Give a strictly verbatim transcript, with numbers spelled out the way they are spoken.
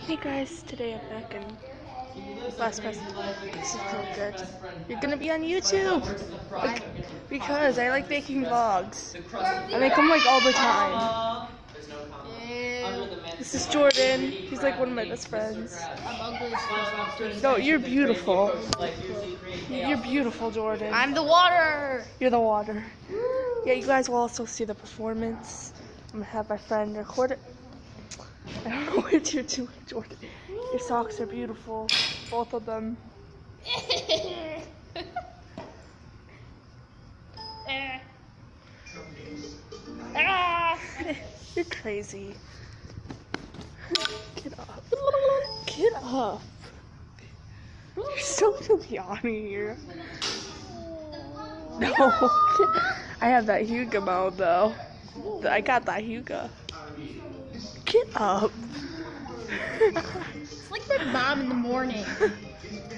Hey guys, today I'm back in last past. This is so good. You're gonna be on YouTube like, because I like making vlogs. I make them like all the time. This is Jordan. He's like one of my best friends. I'm ugly as fuck. No, you're beautiful. You're beautiful, Jordan. I'm the water. You're the water. Yeah, you guys will also see the performance. I'm gonna have my friend record it. I don't know what you're doing, Jordan. Your socks are beautiful, both of them. You're crazy. Get up. Get up. You're so yawny here. No. I have that Hugo mode though. I got that Hugo. Get up. It's like my mom in the morning.